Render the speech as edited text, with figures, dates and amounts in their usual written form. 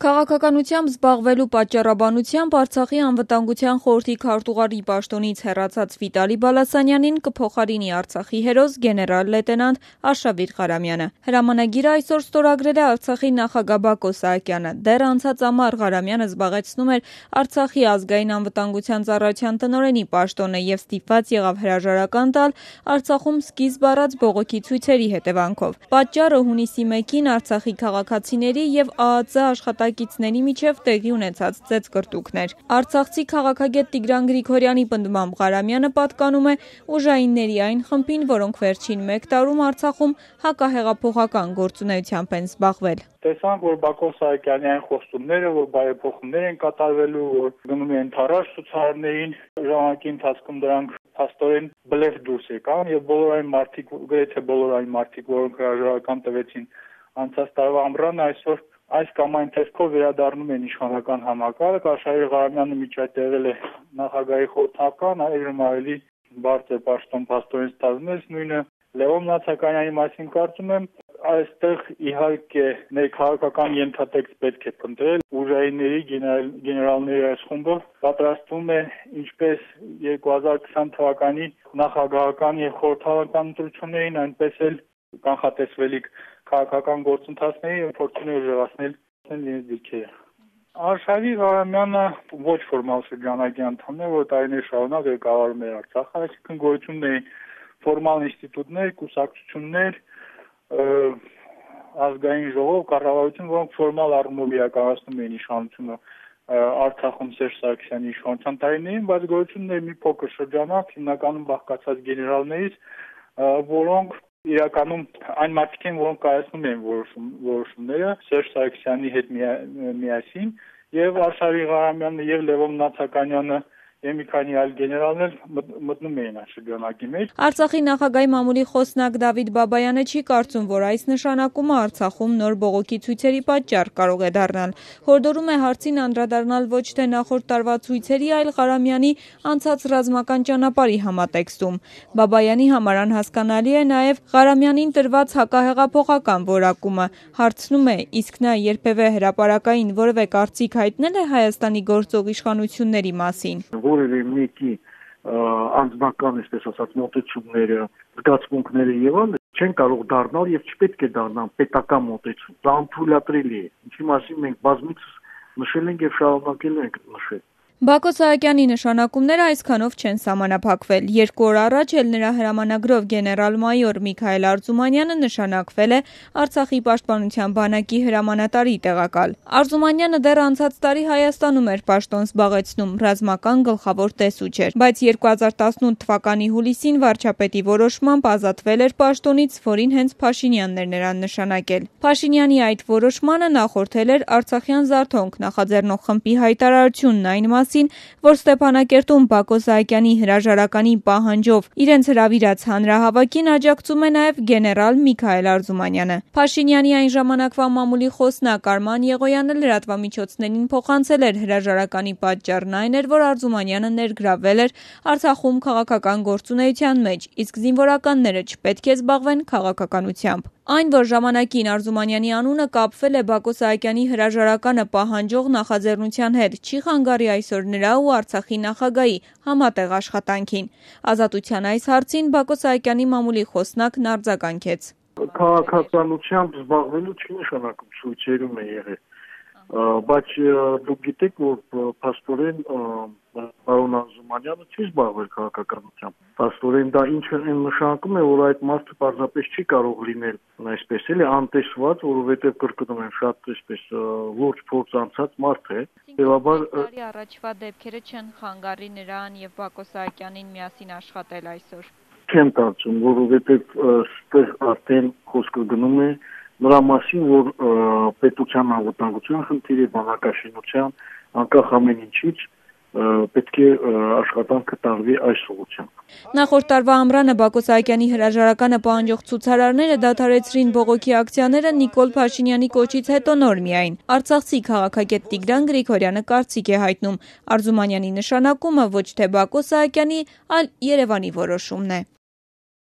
Քաղաքականությամբ զբաղվելու պատճառաբանությամբ Արցախի անվտանգության խորհրդի քարտուղարի պաշտոնից հեռացած Վիտալի Բալասանյանին կփոխարինի Արցախի հերոս գեներալ լեյտենանտ Արշավիր Ղարամյանը։ Հրամանագիրը այսօր ստորագրել է Արցախի նախագահ Բակո Սահակյանը։ Դեռ անցած ամառ Ղարամյանը զբաղեցնում էր Արցախի ազգային անվտանգության ծառայության տնօրենի պաշտոնը եւ ստիպված եղավ հրաժարական տալ Արցախում սկիզբ առած բողոքի ցույցերի հետևանքով։ Պատճառը հունիսի 1-ին Արցախի քաղաքացիների եւ ԱԱԾ աշխատակիցների միջև տեղի ունեցած ծեծկռտուքներ։ Արցախցի քաղաքագետ Տիգրան Գրիգորյանի պնդմամբ Ղարամյանը պատկանում է ուժայինների այն խմբին, որոնք վերջին 1 տարում Արցախում հակահեղափոխական գործունեությամբ են զբաղվել։ Տեսանք, որ Բակո Սահակյանի այն խոստումները, որ բարեփոխումներ են կատարվելու, որ գնում են թարաշ ցուցարարներին, ժամանակի ընթացքում դրանք փաստորեն բլեֆ դուրս եկան եւ բոլոր այն մարդիկ, գրեթե բոլոր այն մարդիկ, որոնք հրաժարական տվեցին անցած տարվա ամռանը, այսօր այս կամ այն տեսքով վերադառնում են իշխանական համակարգ։ Արշավիր Ղարամյանը միջատեղել է նախագահի խորհրդական, այժմ ավելի բարձր պաշտոն փաստորեն ստանձնեց, նույնը Լևոն Նացականյանի մասին կարծում եմ այստեղ իհարկե ներքաղաքական ենթատեքստ պետք է փնտրել։ Ուժայինների գեներալների այս խումբը պատրաստվում է ինչպես 2020 թվականի նախագահական եւ խորհրդական ընտրություններին, այնպես էլ կանխատեսվելիք քաղաքական գործընթացների փորձում է ուժեղացնել իրենց դիրքերը։ Արշավիր Ղարամյանը ոչ ֆորմալ շրջանակի անդամ է, որ տարիներ շարունակ ղեկավարում է Արցախը, այսինքն գոյություն ունեն ֆորմալ ինստիտուտներ, կուսակցություններ, ազգային ժողով, կառավարություն, որոնք ֆորմալ առումով իրականացնում են իշխանությունը Արցախում Սերժ Սարգսյանի իշխանության տարիներին, բայց գոյություն ունի մի փոքր շրջանակ, հիմնականում բաղկացած գեներալներից, որոնք իրականում այն մարդիկ են, որոնք կայացնում են որոշումները Սերժ Սարգսյանի հետ միասին, եւ Արշավիր Ղարամյանը եւ Լևոն Նացականյանը եւ մի քանի այլ գեներալներ մտնում էին այս շրջանակի մեջ։ Արցախի նախագահի մամուլի խոսնակ Դավիթ Բաբայանը չի կարծում, որ այս նշանակումը Արցախում նոր բողոքի ցույցերի պատճառ կարող է դառնալ։ Հորդորում է հարցին անդրադառնալ ոչ թե նախորդ տարվա ցույցերի, այլ Ղարամյանի անցած ռազմական ճանապարհի համատեքստում։ Բաբայանի համար անհասկանալի է նաեւ Ղարամյանին տրված հակահեղափոխական որակումը։ Հարցնում է, իսկ նա երբևէ հրապարակային որևէ կարծիք հայտնել է Հայաստանի գործող իշխանությունների մասին։ Որևէ մեկի անձնական, այսպես ասած, մոտեցումները, զգացմունքները եւ այլն չեն կարող դառնալ եւ չպետք է դառնան պետական մոտեցում։ Դա անթույլատրելի է։ Ինչի մասին մենք բազմիցս նշել ենք եւ շարունակելու ենք նշել։ Բակո Սահակյանի նշանակումները այսքանով չեն սահմանափակվել։ 2 օր առաջ էլ նրա հրամանագրով գեներալ-մայոր Միքայել Արզումանյանը նշանակվել է Արցախի պաշտպանության բանակի հրամանատարի տեղակալ։ Արզումանյանը դեռ անցած տարի Հայաստանում էր պաշտոն զբաղեցնում, ռազմական գլխավոր տեսուչ էր, բայց 2018 թվականի հուլիսին վարչապետի որոշմամբ ազատվել էր պաշտոնից, որին հենց Փաշինյանն էր նրան նշանակել։ Փաշինյանի այդ որոշմանը նախորդել էր Արցախյան զարթոնք նախաձեռնող խմբի հայտարարությունն այն մասին, որ Ստեփանակերտում Բակո Սահակյանի հրաժարականի պահանջով իրենց հրավիրած հանրահավաքին աջակցում է նաև գեներալ Միքայել Արզումանյանը։ Փաշինյանի այն ժամանակվա մամուլի խոսնակ Արման Եղոյանը լրատվամիջոցներին փոխանցել էր հրաժարականի պատճառն այն էր, որ Արզումանյանը ներգրավվել էր Արցախում քաղաքական գործունեության մեջ, իսկ զինվորականները չպետք է զբաղվեն քաղաքականությամբ։ Այն, որ ժամանակին Արզումանյանի անունը կապվել է Բակո Սահակյանի հրաժարականը պահանջող նախաձեռնության հետ, չի խանգարի այսօր նրա ու Արցախի նախագահի համատեղ աշխատանքին։ Ազատության այս հարցին Բակո Սահակյանի մամուլի խոսնակն արձագանքեց։ Քաղաքականությամբ զբաղվելու չի նշանակում ցույցերում է եղել, բայց դուք գիտեք, որ փաստորեն պարոն Արզումանյանը չի զբաղվել քաղաքականությամբ։ Փաստորեն դա ինչ նշանակում է, որ այդ մարդը պարզապես չի կարող լինել այսպես էլի անտեսված, որովհետև կրկնում եմ շատ այսպես լուրջ փորձ անցած մարդ է։ Հետևաբար առաջվա դեպքերը չեն խանգարի նրան եւ Բակո Սահակյանին միասին աշխատել այսօր։ Չեմ կարծում, որովհետև ստեղ արդեն խոսքը գնում է նրա մասին, որ պետության անվտանգության խնդիրը, բանակաշինության, անկախ ամեն ինչից պետք է աշխատանքը տարվի այս ուղղությամբ։ Նախորդ տարվա ամռանը Բակո Սահակյանի հրաժարականը պահանջող ցուցարարները դադարեցրին բողոքի ակցիաները Նիկոլ Փաշինյանի կոչից հետո նոր միայն։ Արցախցի քաղաքագետ Տիգրան Գրիգորյանը կարծիք է հայտնում. Արզումանյանի նշանակումը ոչ թե Բակո Սահակյանի, այլ Երևանի որոշումն է։